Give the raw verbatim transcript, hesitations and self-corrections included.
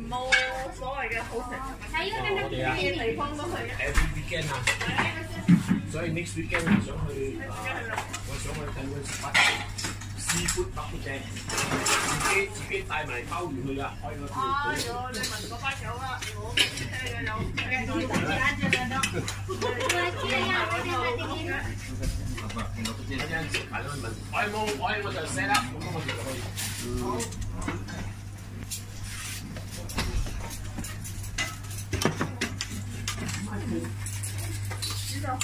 冇所謂嘅好食。 我哋啊， 地方都去。 every weekend 啊，所以 next weekend 我想去啊，我想去睇個十八seafood market，自己自己帶埋鮑魚去啊，開個條啊，有你問嗰班友啦，我有有。 一陣食飯去問，我有冇我我就 set up，咁我就去。好。知道。